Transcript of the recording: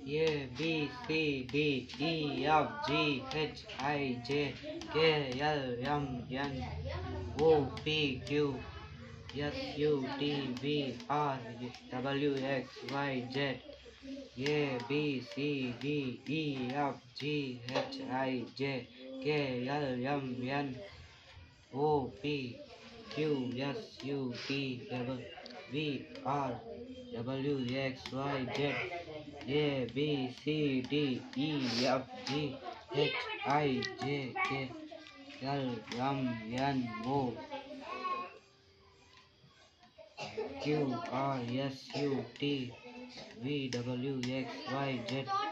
A B C D E F G H I J K L M N O P Q S U T V R W X Y Z. A B C D E F G H I J K L M N O P Q S U T V R W X Y Z. A B C D E F G H I J K L M N O Q R S U T V W X Y Z.